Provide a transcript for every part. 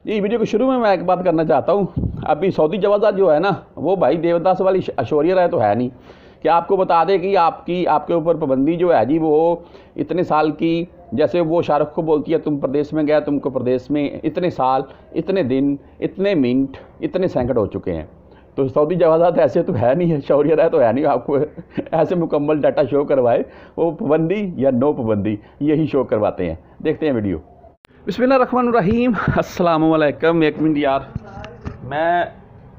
ये वीडियो के शुरू में मैं एक बात करना चाहता हूँ। अभी सऊदी जवाजात जो है ना, वो भाई देवदास वाली ऐश्वर्या राय तो है नहीं कि आपको बता दे कि आपके ऊपर पाबंदी जो है जी वो इतने साल की, जैसे वो शाहरुख को बोलती है तुम प्रदेश में गया, तुमको प्रदेश में इतने साल, इतने दिन, इतने मिनट, इतने सेकंड हो चुके हैं। तो सऊदी जवाजात ऐसे तो है नहीं है, ऐश्वर्या राय तो है नहीं आपको ऐसे मुकम्मल डाटा शो करवाए। वो पाबंदी या नो पाबंदी यही शो करवाते हैं। देखते हैं वीडियो। बिस्मिल्लाहिर्रहमानिर्रहीम, अस्सलाम वालेकुम। एक मिनट यार, मैं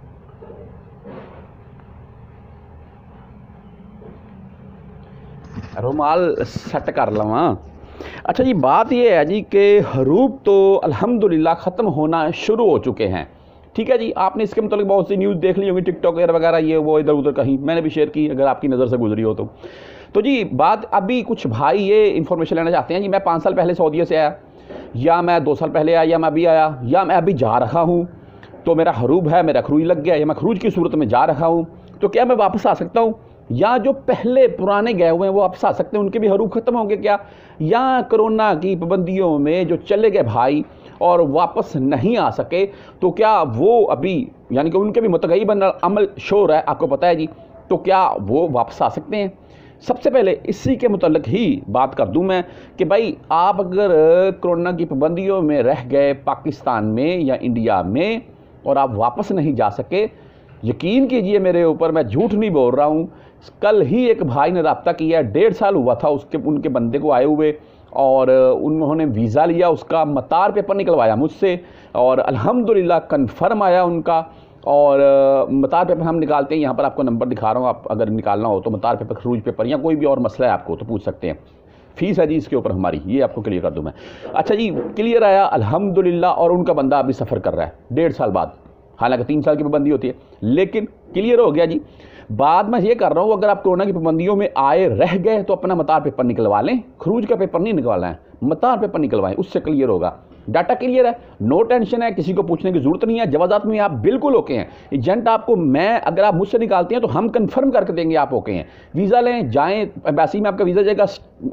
रुमाल सेट कर लवां। अच्छा जी, बात ये है जी कि हरूब तो अल्हम्दुलिल्लाह ख़त्म होना शुरू हो चुके हैं। ठीक है जी, आपने इसके मतलब बहुत सी न्यूज़ देख ली होगी, टिकटॉक वगैरह ये वो इधर उधर कहीं मैंने भी शेयर की, अगर आपकी नज़र से गुजरी हो तो जी बात अभी कुछ भाई ये इन्फॉर्मेशन लेना चाहते हैं जी, मैं 5 साल पहले सऊदीया से आया, या मैं 2 साल पहले आया, या मैं अभी आया, या मैं अभी जा रहा हूँ, तो मेरा हरूब है, मेरा खरूज लग गया, या मैं खरूज की सूरत में जा रहा हूँ, तो क्या मैं वापस आ सकता हूँ? या जो पहले पुराने गए हुए हैं वो वापस आ सकते हैं, उनके भी हरूब ख़त्म होंगे क्या? या कोरोना की पाबंदियों में जो चले गए भाई और वापस नहीं आ सके, तो क्या वो अभी, यानी कि उनके भी मुतगय्यबन अमल शोर है, आपको पता है जी, तो क्या वो वापस आ सकते हैं? सबसे पहले इसी के मुतल्लिक ही बात कर दूं मैं कि भाई आप अगर कोरोना की पाबंदियों में रह गए पाकिस्तान में या इंडिया में और आप वापस नहीं जा सके, यकीन कीजिए मेरे ऊपर, मैं झूठ नहीं बोल रहा हूँ। कल ही एक भाई ने रब्ता किया, 1.5 साल हुआ था उनके बंदे को आए हुए, और उन्होंने वीज़ा लिया, उसका मतार पेपर निकलवाया मुझसे, और अल्हम्दुलिल्लाह कन्फर्म आया उनका। और मतार पेपर हम निकालते हैं, यहाँ पर आपको नंबर दिखा रहा हूँ, आप अगर निकालना हो तो मतार पेपर, खरूज पेपर, या कोई भी और मसला है आपको तो पूछ सकते हैं। फ़ीस है जी इसके ऊपर हमारी, ये आपको क्लियर कर दूँ मैं। अच्छा जी, क्लियर आया अल्हम्दुलिल्लाह, और उनका बंदा अभी सफ़र कर रहा है 1.5 साल बाद, हालांकि 3 साल की पाबंदी होती है, लेकिन क्लियर हो गया जी। बाद में ये कर रहा हूँ, अगर आप कोरोना की पाबंदियों में आए रह गए तो अपना मतार पेपर निकलवा लें, खरूज का पेपर नहीं निकलवाना है, मतार पेपर निकलवाएं, उससे क्लियर होगा। डाटा क्लियर है, नो टेंशन है, किसी को पूछने की जरूरत नहीं है। जवाजात में आप बिल्कुल ओके हैं। एजेंट आपको, मैं अगर आप मुझसे निकालते हैं तो हम कंफर्म करके देंगे आप ओके हैं। वीज़ा लें, जाएं, एम्बेसी में आपका वीज़ा जाएगा,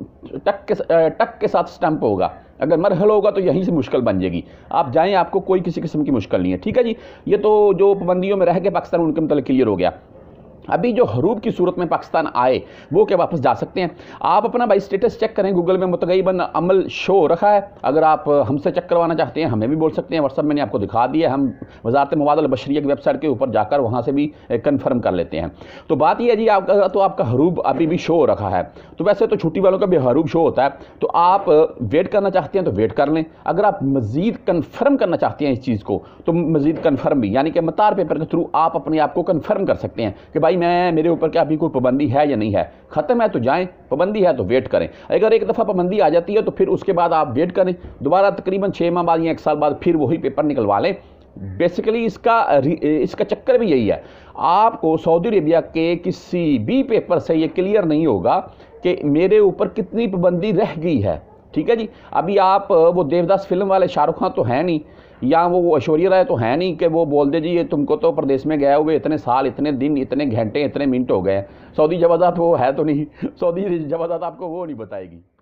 टक के साथ स्टैंप होगा। अगर मरहल होगा तो यहीं से मुश्किल बन जाएगी। आप जाएं, आपको कोई किसी किस्म की मुश्किल नहीं है। ठीक है जी, ये तो जो पाबंदियों में रह के पाकिस्तान, उनके मतलब क्लियर हो गया। अभी जो हरूब की सूरत में पाकिस्तान आए वो क्या वापस जा सकते हैं? आप अपना भाई स्टेटस चेक करें, गूगल में मुतगय्यबन अमल शो रखा है। अगर आप हमसे चेक करवाना चाहते हैं हमें भी बोल सकते हैं, व्हाट्सअप मैंने आपको दिखा दिया, हम वज़ारत मवाद बशरिया की वेबसाइट के ऊपर जाकर वहाँ से भी कन्फर्म कर लेते हैं। तो बात यह है जी, आपका हरूब अभी भी शो रखा है। तो वैसे तो छुट्टी वालों का भी हरूब शो होता है, तो आप वेट करना चाहते हैं तो वेट कर लें। अगर आप मज़ीद कन्फर्म करना चाहते हैं इस चीज़ को, तो मज़ीद कन्फर्म भी, यानी कि मतार पेपर के थ्रू आप अपने आप को कन्फर्म कर सकते हैं कि भाई मेरे ऊपर क्या अभी कोई पाबंदी है या नहीं है। ख़त्म है तो जाएं, पाबंदी है तो वेट करें। अगर एक दफ़ा पाबंदी आ जाती है तो फिर उसके बाद आप वेट करें, दोबारा तकरीबन 6 माह बाद या 1 साल बाद फिर वही पेपर निकलवा लें। बेसिकली इसका चक्कर भी यही है। आपको सऊदी अरेबिया के किसी भी पेपर से ये क्लियर नहीं होगा कि मेरे ऊपर कितनी पाबंदी रह गई है। ठीक है जी, अभी आप वो देवदास फिल्म वाले शाहरुख खान तो है नहीं, या वो ऐश्वर्या राय तो है नहीं कि वो बोल दे जी ये तुमको तो प्रदेश में गए हुए इतने साल, इतने दिन, इतने घंटे, इतने मिनट हो गए। सऊदी जवाजात वो है तो नहीं, सऊदी जवाजात आपको वो नहीं बताएगी।